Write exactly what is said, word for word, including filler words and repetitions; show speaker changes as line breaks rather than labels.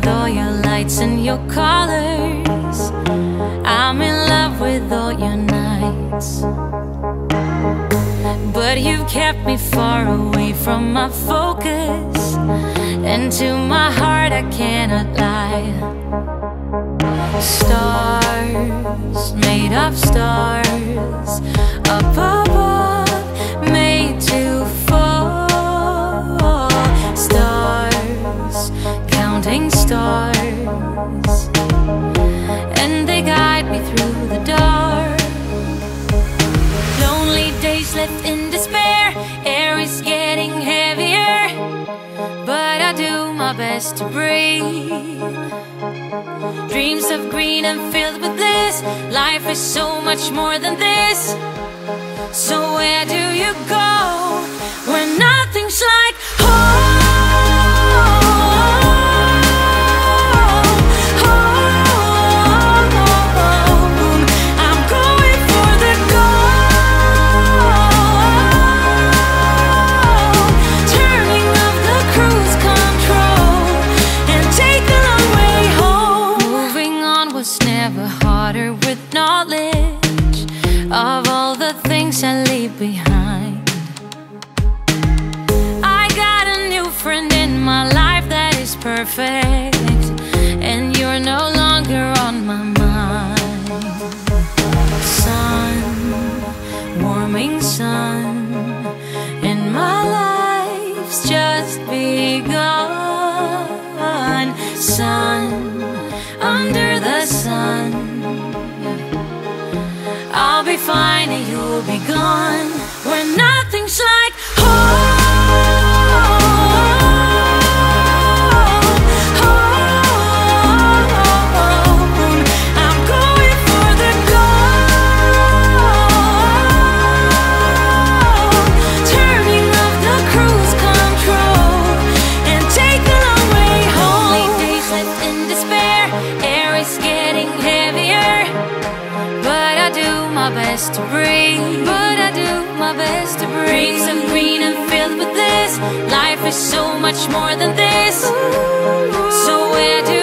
all your lights and your colors. I'm in love with all your nights. But you've kept me far away from my focus, and to my heart I cannot lie. Stars, made of stars, up above, made to fall. Stars, counting stars, and they guide me through the dark. Lonely days left in despair, air is getting heavier, but I do my best to breathe. Dreams of green and filled with bliss, life is so much more than this. So where do you go when nothing's like home? Of all the things I leave behind, I got a new friend in my life that is perfect, and you're no longer on my mind. Sun, warming sun, and my life's just begun. Sun, under the sun, I'll be fine and you'll be gone when nothing's like home. I'm going for the gold, turning off the cruise control and take the long way home. Only days left in despair, air is getting heavier, but I do my best to breathe. But I do my best to breathe. Dreams of green and filled with bliss, life is so much more than this. So where do